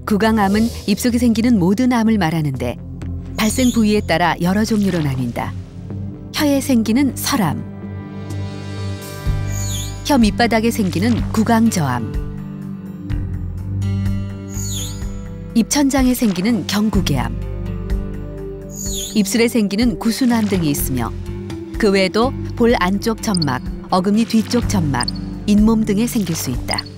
구강암은 입속에 생기는 모든 암을 말하는데 발생 부위에 따라 여러 종류로 나뉜다. 혀에 생기는 설암, 혀 밑바닥에 생기는 구강저암, 입천장에 생기는 경구개암, 입술에 생기는 구순암 등이 있으며 그 외에도 볼 안쪽 점막, 어금니 뒤쪽 점막, 잇몸 등에 생길 수 있다.